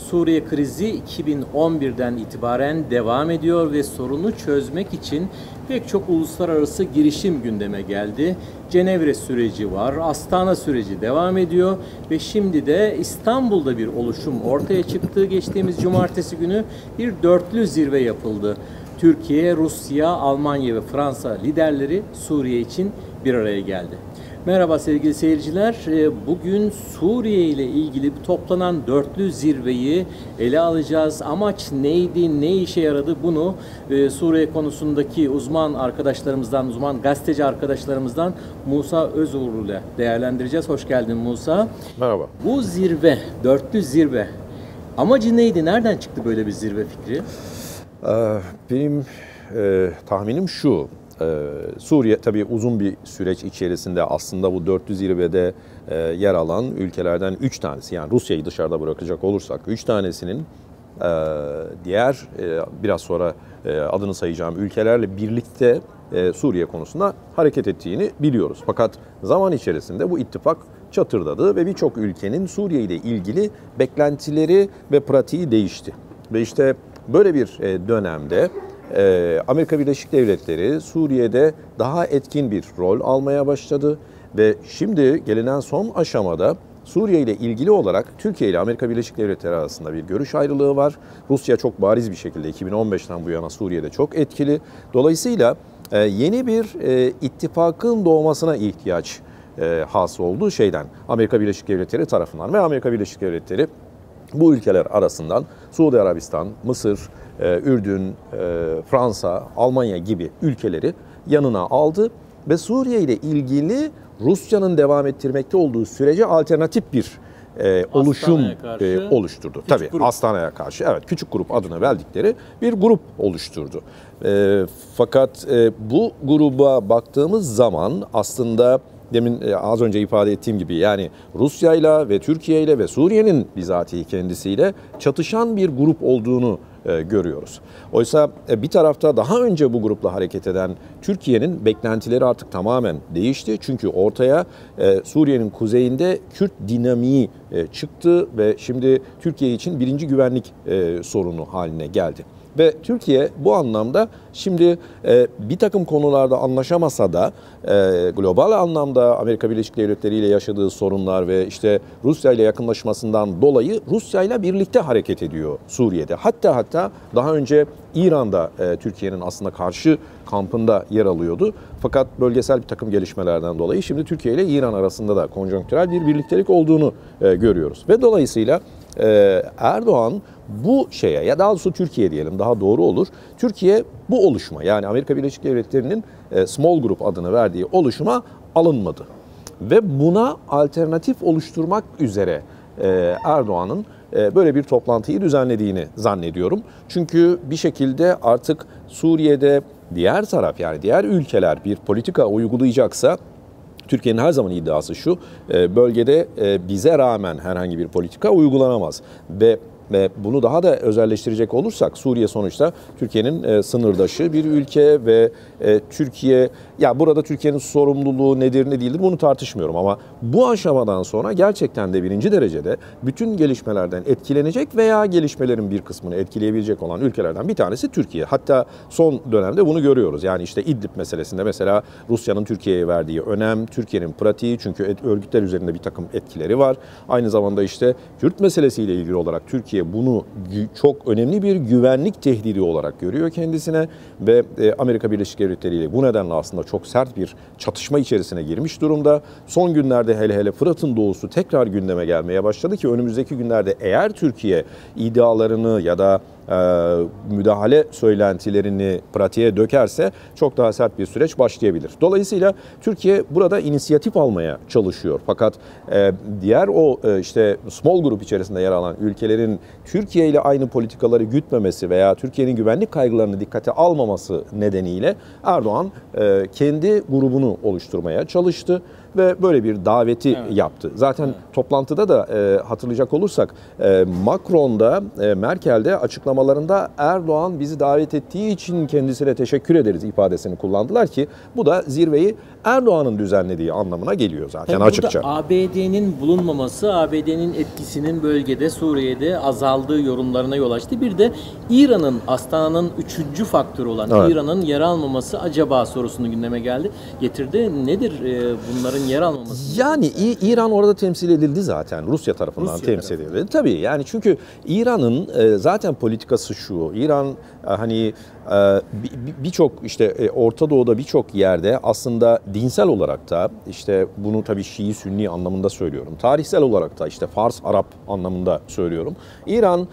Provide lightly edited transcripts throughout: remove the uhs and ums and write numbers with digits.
Suriye krizi 2011'den itibaren devam ediyor ve sorunu çözmek için pek çok uluslararası girişim gündeme geldi. Cenevre süreci var, Astana süreci devam ediyor ve şimdi de İstanbul'da bir oluşum ortaya çıktı. Geçtiğimiz cumartesi günü bir dörtlü zirve yapıldı. Türkiye, Rusya, Almanya ve Fransa liderleri Suriye için bir araya geldi. Merhaba sevgili seyirciler. Bugün Suriye ile ilgili toplanan dörtlü zirveyi ele alacağız. Amaç neydi, ne işe yaradı bunu Suriye konusundaki uzman arkadaşlarımızdan, uzman gazeteci arkadaşlarımızdan Musa Özuğurlu ile değerlendireceğiz. Hoş geldin Musa. Merhaba. Bu zirve, dörtlü zirve amacı neydi? Nereden çıktı böyle bir zirve fikri? Benim tahminim şu. Suriye tabii uzun bir süreç içerisinde aslında bu dörtlü zirvede yer alan ülkelerden 3 tanesi, yani Rusya'yı dışarıda bırakacak olursak 3 tanesinin diğer biraz sonra adını sayacağım ülkelerle birlikte Suriye konusunda hareket ettiğini biliyoruz. Fakat zaman içerisinde bu ittifak çatırdadı ve birçok ülkenin Suriye ile ilgili beklentileri ve pratiği değişti. Ve işte böyle bir dönemde Amerika Birleşik Devletleri Suriye'de daha etkin bir rol almaya başladı ve şimdi gelinen son aşamada Suriye ile ilgili olarak Türkiye ile Amerika Birleşik Devletleri arasında bir görüş ayrılığı var. Rusya çok bariz bir şekilde 2015'ten bu yana Suriye'de çok etkili. Dolayısıyla yeni bir ittifakın doğmasına ihtiyaç hasıl olduğu şeyden Amerika Birleşik Devletleri tarafından ve Amerika Birleşik Devletleri bu ülkeler arasından Suudi Arabistan, Mısır, Ürdün, Fransa, Almanya gibi ülkeleri yanına aldı ve Suriye ile ilgili Rusya'nın devam ettirmekte olduğu sürece alternatif bir oluşum oluşturdu. Tabii Astana'ya karşı, evet, küçük grup adını verdikleri bir grup oluşturdu. Fakat bu gruba baktığımız zaman aslında demin az önce ifade ettiğim gibi, yani Rusya'yla ve Türkiye'yle ve Suriye'nin bizatihi kendisiyle çatışan bir grup olduğunu görüyoruz. Oysa bir tarafta daha önce bu grupla hareket eden Türkiye'nin beklentileri artık tamamen değişti. Çünkü ortaya Suriye'nin kuzeyinde Kürt dinamiği çıktı ve şimdi Türkiye için birinci güvenlik sorunu haline geldi. Ve Türkiye bu anlamda şimdi bir takım konularda anlaşamasa da global anlamda Amerika Birleşik Devletleri ile yaşadığı sorunlar ve işte Rusya ile yakınlaşmasından dolayı Rusya ile birlikte hareket ediyor Suriye'de. Hatta daha önce İran'da Türkiye'nin aslında karşı kampında yer alıyordu. Fakat bölgesel bir takım gelişmelerden dolayı şimdi Türkiye ile İran arasında da konjonktürel bir birliktelik olduğunu görüyoruz. Ve dolayısıyla Erdoğan bu şeye, ya daha doğrusu Türkiye diyelim daha doğru olur. Türkiye bu oluşuma, yani Amerika Birleşik Devletleri'nin Small Group adını verdiği oluşuma alınmadı. Ve buna alternatif oluşturmak üzere Erdoğan'ın böyle bir toplantıyı düzenlediğini zannediyorum. Çünkü bir şekilde artık Suriye'de diğer taraf, yani diğer ülkeler bir politika uygulayacaksa, Türkiye'nin her zaman iddiası şu: bölgede bize rağmen herhangi bir politika uygulanamaz. Ve bunu daha da özelleştirecek olursak, Suriye sonuçta Türkiye'nin sınırdaşı bir ülke ve Türkiye, ya burada Türkiye'nin sorumluluğu nedir ne değildir bunu tartışmıyorum, ama bu aşamadan sonra gerçekten de birinci derecede bütün gelişmelerden etkilenecek veya gelişmelerin bir kısmını etkileyebilecek olan ülkelerden bir tanesi Türkiye. Hatta son dönemde bunu görüyoruz. Yani işte İdlib meselesinde mesela Rusya'nın Türkiye'ye verdiği önem, Türkiye'nin pratiği, çünkü örgütler üzerinde bir takım etkileri var. Aynı zamanda işte Kürt meselesiyle ilgili olarak Türkiye bunu çok önemli bir güvenlik tehdidi olarak görüyor kendisine ve Amerika Birleşik Devletleri ile bu nedenle aslında çok sert bir çatışma içerisine girmiş durumda. Son günlerde hele Fırat'ın doğusu tekrar gündeme gelmeye başladı ki önümüzdeki günlerde eğer Türkiye iddialarını ya da müdahale söylentilerini pratiğe dökerse çok daha sert bir süreç başlayabilir. Dolayısıyla Türkiye burada inisiyatif almaya çalışıyor. Fakat diğer o işte small group içerisinde yer alan ülkelerin Türkiye ile aynı politikaları gütmemesi veya Türkiye'nin güvenlik kaygılarını dikkate almaması nedeniyle Erdoğan kendi grubunu oluşturmaya çalıştı ve böyle bir daveti yaptı. Zaten toplantıda da hatırlayacak olursak Macron da Merkel de açıklamalarında Erdoğan bizi davet ettiği için kendisine teşekkür ederiz ifadesini kullandılar ki bu da zirveyi Erdoğan'ın düzenlediği anlamına geliyor zaten Tabii açıkça. burada ABD'nin bulunmaması, ABD'nin etkisinin bölgede, Suriye'de azaldığı yorumlarına yol açtı. Bir de İran'ın, Astana'nın 3. faktörü olan Evet. İran'ın yer almaması acaba sorusunu gündeme getirdi. Nedir bunların yer almaması? Yani İran orada temsil edildi zaten. Rusya tarafından Rusya temsil edildi. Tabii yani çünkü İran'ın zaten politikası şu. İran hani birçok işte Orta Doğu'da birçok yerde aslında dinsel olarak da işte bunu tabii Şii Sünni anlamında söylüyorum. Tarihsel olarak da işte Fars Arap anlamında söylüyorum. İran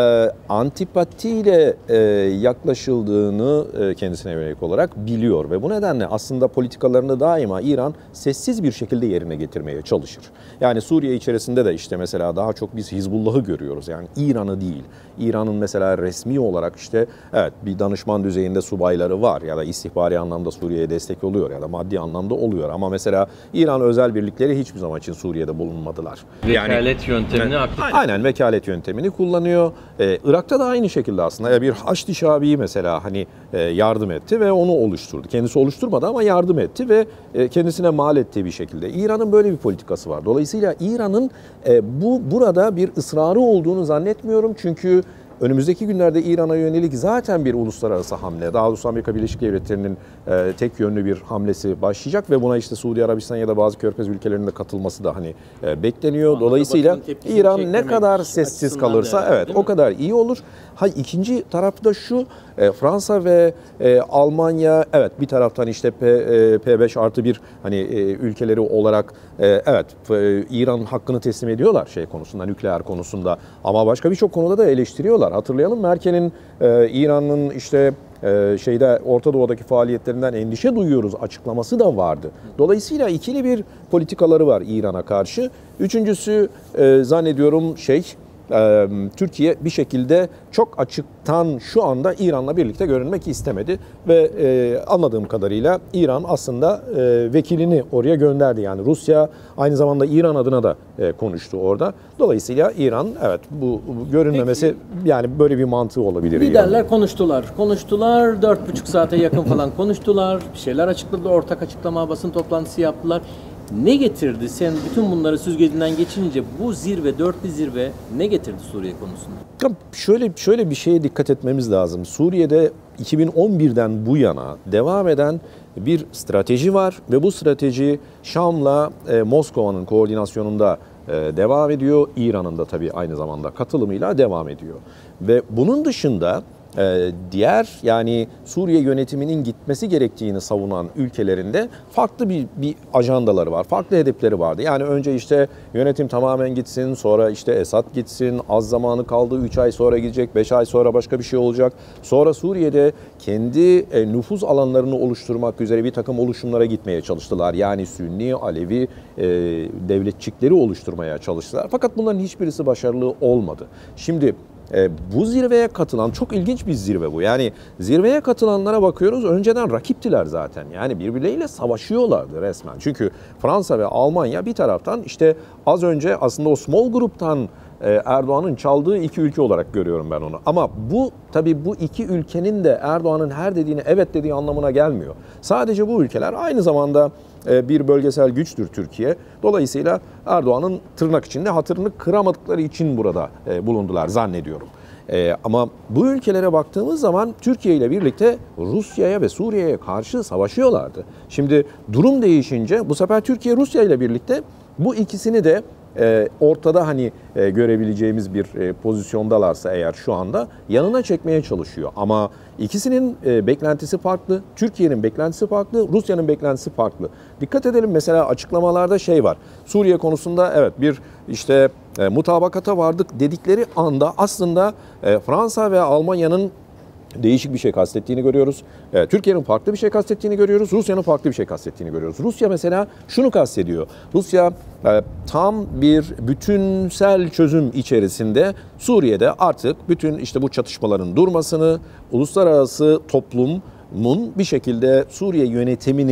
antipatiyle yaklaşıldığını kendisine yönelik olarak biliyor ve bu nedenle aslında politikalarını daima İran sessiz bir şekilde yerine getirmeye çalışır. Yani Suriye içerisinde de işte mesela daha çok biz Hizbullah'ı görüyoruz. Yani İran'ı değil. İran'ın mesela resmi olarak işte evet bir danışman düzeyinde subayları var ya da istihbari anlamda Suriye'ye destek oluyor ya da maddi anlamda oluyor ama mesela İran özel birlikleri hiçbir zaman için Suriye'de bulunmadılar. Vekalet yöntemini aktif. Aynen vekalet yöntemini kullanıyor. Irak'ta da aynı şekilde aslında bir Haçlı Şabi'yi mesela hani yardım etti ve onu oluşturdu. Kendisi oluşturmadı ama yardım etti ve kendisine mal ettiği bir şekilde. İran'ın böyle bir politikası var. Dolayısıyla İran'ın burada bir ısrarı olduğunu zannetmiyorum. Çünkü önümüzdeki günlerde İran'a yönelik zaten bir uluslararası hamle, daha doğrusu Amerika Birleşik Devletleri'nin tek yönlü bir hamlesi başlayacak ve buna işte Suudi Arabistan ya da bazı Körfez ülkelerinin de katılması da hani bekleniyor. Dolayısıyla İran ne kadar sessiz kalırsa evet o kadar iyi olur. İkinci tarafı da şu, Fransa ve Almanya evet bir taraftan işte P5+1 hani ülkeleri olarak evet İran hakkını teslim ediyorlar şey konusunda, nükleer konusunda ama başka birçok konuda da eleştiriyorlar. Hatırlayalım Merkel'in İran'ın işte Orta Doğu'daki faaliyetlerinden endişe duyuyoruz açıklaması da vardı. Dolayısıyla ikili bir politikaları var İran'a karşı. Üçüncüsü zannediyorum Türkiye bir şekilde çok açıktan şu anda İran'la birlikte görünmek istemedi ve anladığım kadarıyla İran aslında vekilini oraya gönderdi. Yani Rusya aynı zamanda İran adına da konuştu orada. Dolayısıyla İran evet bu görünmemesi yani böyle bir mantığı olabilir. Liderler konuştular. 4,5 saate yakın falan konuştular. Bir şeyler açıkladılar. Ortak açıklama, basın toplantısı yaptılar. Ne getirdi? Sen bütün bunları süzgecinden geçirince bu zirve, dörtlü zirve ne getirdi Suriye konusunda? Şöyle bir şeye dikkat etmemiz lazım. Suriye'de 2011'den bu yana devam eden bir strateji var ve bu strateji Şam'la Moskova'nın koordinasyonunda devam ediyor. İran'ın da tabii aynı zamanda katılımıyla devam ediyor. Ve bunun dışında diğer yani Suriye yönetiminin gitmesi gerektiğini savunan ülkelerinde farklı bir ajandaları var. Farklı hedefleri vardı. Yani önce işte yönetim tamamen gitsin, sonra işte Esad gitsin, az zamanı kaldı, 3 ay sonra gidecek, 5 ay sonra başka bir şey olacak. Sonra Suriye'de kendi nüfuz alanlarını oluşturmak üzere bir takım oluşumlara gitmeye çalıştılar. Yani Sünni, Alevi devletçikleri oluşturmaya çalıştılar. Fakat bunların hiçbirisi başarılı olmadı. Şimdi bu zirveye katılan çok ilginç bir zirve bu. Yani zirveye katılanlara bakıyoruz önceden rakiptiler zaten. Yani birbirleriyle savaşıyorlardı resmen. Çünkü Fransa ve Almanya bir taraftan işte az önce aslında o small group'tan Erdoğan'ın çaldığı iki ülke olarak görüyorum ben onu. Ama bu tabii bu iki ülkenin de Erdoğan'ın her dediğini evet dediği anlamına gelmiyor. Sadece bu ülkeler aynı zamanda bir bölgesel güçtür Türkiye. Dolayısıyla Erdoğan'ın tırnak içinde hatırını kıramadıkları için burada bulundular zannediyorum. Ama bu ülkelere baktığımız zaman Türkiye ile birlikte Rusya'ya ve Suriye'ye karşı savaşıyorlardı. Şimdi durum değişince bu sefer Türkiye Rusya ile birlikte bu ikisini de ortada hani görebileceğimiz bir pozisyondalarsa eğer şu anda yanına çekmeye çalışıyor. Ama ikisinin beklentisi farklı. Türkiye'nin beklentisi farklı, Rusya'nın beklentisi farklı. Dikkat edelim mesela açıklamalarda var. Suriye konusunda evet bir işte mutabakata vardık dedikleri anda aslında Fransa ve Almanya'nın değişik bir şey kastettiğini görüyoruz. Türkiye'nin farklı bir şey kastettiğini görüyoruz. Rusya'nın farklı bir şey kastettiğini görüyoruz. Rusya mesela şunu kastediyor. Rusya tam bir bütünsel çözüm içerisinde Suriye'de artık bütün işte bu çatışmaların durmasını, uluslararası toplumun bir şekilde Suriye yönetiminin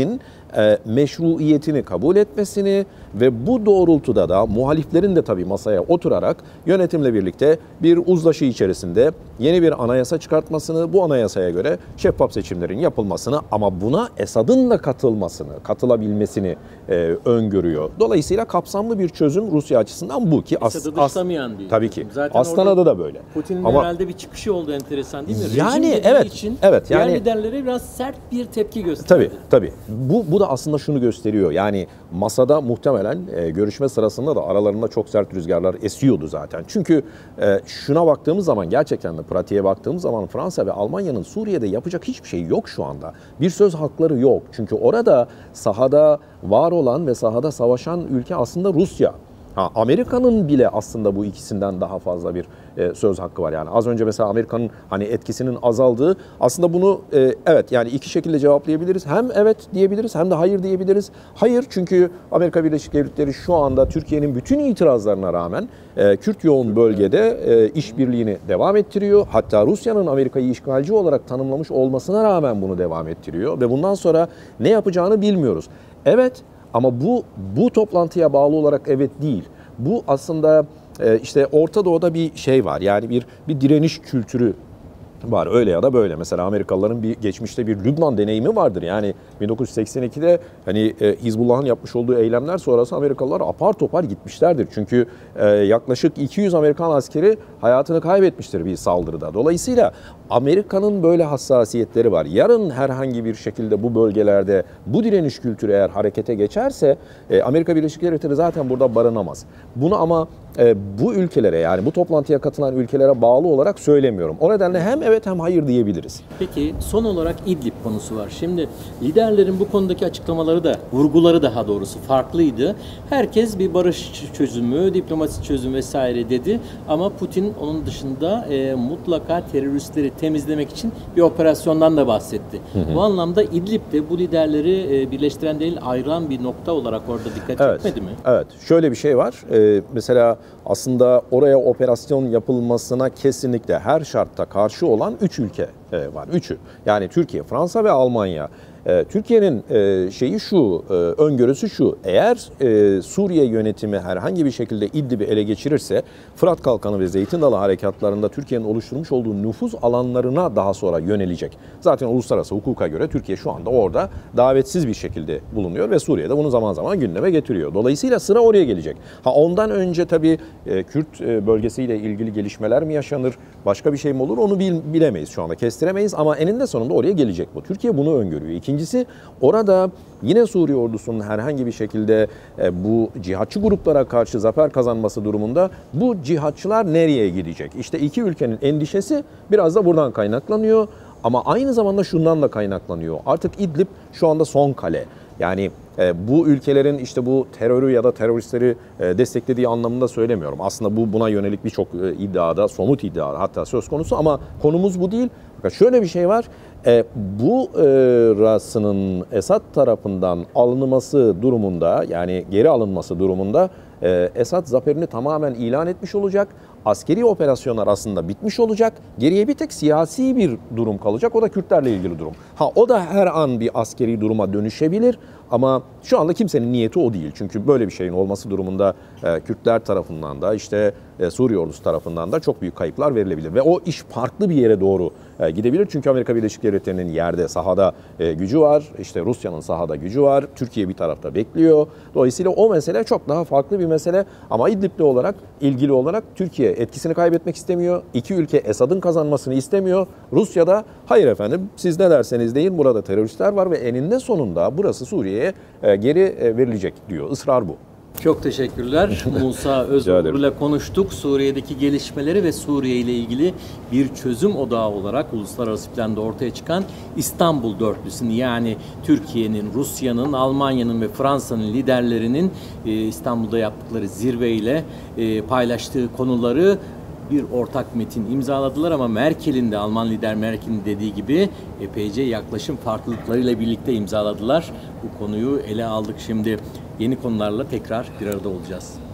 meşruiyetini kabul etmesini ve bu doğrultuda da muhaliflerin de tabii masaya oturarak yönetimle birlikte bir uzlaşı içerisinde yeni bir anayasa çıkartmasını, bu anayasaya göre şeffaf seçimlerin yapılmasını ama buna Esad'ın da katılabilmesini öngörüyor. Dolayısıyla kapsamlı bir çözüm Rusya açısından bu ki Esad'ı dışlamayan bir tabii ki. Zaten Astana'da da böyle. Putin'in ama herhalde bir çıkışı oldu, enteresan değil mi? Yani Rejim dediği için evet diğer yani liderlere biraz sert bir tepki gösterdi. Tabii. Bu da aslında şunu gösteriyor. Yani masada muhtemelen görüşme sırasında da aralarında çok sert rüzgarlar esiyordu zaten. Çünkü şuna baktığımız zaman, gerçekten de pratiğe baktığımız zaman Fransa ve Almanya'nın Suriye'de yapacak hiçbir şey yok şu anda. Bir söz hakları yok. Çünkü orada sahada var olan ve sahada savaşan ülke aslında Rusya. Amerika'nın bile aslında bu ikisinden daha fazla bir söz hakkı var. Yani az önce mesela Amerika'nın hani etkisinin azaldığı, aslında bunu evet yani iki şekilde cevaplayabiliriz. Hem evet diyebiliriz hem de hayır diyebiliriz. Hayır, çünkü Amerika Birleşik Devletleri şu anda Türkiye'nin bütün itirazlarına rağmen Kürt yoğun bölgede işbirliğini devam ettiriyor. Hatta Rusya'nın Amerika'yı işgalci olarak tanımlamış olmasına rağmen bunu devam ettiriyor ve bundan sonra ne yapacağını bilmiyoruz. Evet. Ama bu toplantıya bağlı olarak evet değil. Bu aslında işte Orta Doğu'da bir şey var. Yani bir direniş kültürü var, öyle ya da böyle. Mesela Amerikalıların geçmişte bir Lübnan deneyimi vardır. Yani 1982'de hani Hizbullah'ın yapmış olduğu eylemler sonrası Amerikalılar apar topar gitmişlerdir. Çünkü yaklaşık 200 Amerikan askeri hayatını kaybetmiştir bir saldırıda. Dolayısıyla Amerika'nın böyle hassasiyetleri var. Yarın herhangi bir şekilde bu bölgelerde bu direniş kültürü eğer harekete geçerse Amerika Birleşik Devletleri zaten burada barınamaz. Bunu ama bu ülkelere, yani bu toplantıya katılan ülkelere bağlı olarak söylemiyorum. O nedenle hem evet hem hayır diyebiliriz. Peki son olarak İdlib konusu var. Şimdi liderlerin bu konudaki açıklamaları da, vurguları daha doğrusu farklıydı. Herkes bir barış çözümü, diplomasi çözümü vesaire dedi. Ama Putin onun dışında mutlaka teröristleri temizlemek için bir operasyondan da bahsetti. Bu anlamda İdlib'de bu liderleri birleştiren değil, ayıran bir nokta olarak orada dikkat çekmedi mi? Evet. Şöyle bir şey var. Mesela aslında oraya operasyon yapılmasına kesinlikle her şartta karşı olan 3 ülke var. Üçü. Yani Türkiye, Fransa ve Almanya. Türkiye'nin şeyi şu, öngörüsü şu: eğer Suriye yönetimi herhangi bir şekilde İdlib'i ele geçirirse Fırat Kalkanı ve Zeytin Dalı harekatlarında Türkiye'nin oluşturmuş olduğu nüfuz alanlarına daha sonra yönelecek. Zaten uluslararası hukuka göre Türkiye şu anda orada davetsiz bir şekilde bulunuyor ve Suriye'de bunu zaman zaman gündeme getiriyor. Dolayısıyla sıra oraya gelecek. Ondan önce tabii Kürt bölgesiyle ilgili gelişmeler mi yaşanır, başka bir şey mi olur onu bilemeyiz şu anda, kestiremeyiz ama eninde sonunda oraya gelecek bu. Türkiye bunu öngörüyor. İkincisi, orada yine Suriye ordusunun herhangi bir şekilde bu cihatçı gruplara karşı zafer kazanması durumunda bu cihatçılar nereye gidecek? İşte iki ülkenin endişesi biraz da buradan kaynaklanıyor ama aynı zamanda şundan da kaynaklanıyor. Artık İdlib şu anda son kale. Yani bu ülkelerin işte bu terörü ya da teröristleri desteklediği anlamında söylemiyorum. Aslında buna yönelik birçok iddiada, somut iddia hatta söz konusu ama konumuz bu değil. Fakat şöyle bir şey var. Bu rasının Esad tarafından alınması durumunda, yani geri alınması durumunda Esad zaferini tamamen ilan etmiş olacak. Askeri operasyonlar aslında bitmiş olacak. Geriye bir tek siyasi bir durum kalacak. O da Kürtlerle ilgili durum. O da her an bir askeri duruma dönüşebilir. Ama şu anda kimsenin niyeti o değil. Çünkü böyle bir şeyin olması durumunda Kürtler tarafından da işte Suriye ordusu tarafından da çok büyük kayıplar verilebilir. Ve o iş farklı bir yere doğru gidebilir. Çünkü Amerika Birleşik Devletleri'nin yerde, sahada gücü var. İşte Rusya'nın sahada gücü var. Türkiye bir tarafta bekliyor. Dolayısıyla o mesele çok daha farklı bir mesele. Ama İdlib'le ilgili olarak Türkiye etkisini kaybetmek istemiyor. İki ülke Esad'ın kazanmasını istemiyor. Rusya da hayır efendim siz ne derseniz deyin, burada teröristler var ve eninde sonunda burası Suriye'ye geri verilecek diyor. Israr bu. Çok teşekkürler. Musa Özgür ile konuştuk. Suriye'deki gelişmeleri ve Suriye ile ilgili bir çözüm odağı olarak uluslararası planda ortaya çıkan İstanbul Dörtlüsü'nü, yani Türkiye'nin, Rusya'nın, Almanya'nın ve Fransa'nın liderlerinin İstanbul'da yaptıkları zirveyle paylaştığı konuları bir ortak metin imzaladılar ama Merkel'in de, Alman lider Merkel'in dediği gibi epeyce yaklaşım farklılıklarıyla birlikte imzaladılar. Bu konuyu ele aldık. Şimdi yeni konularla tekrar bir arada olacağız.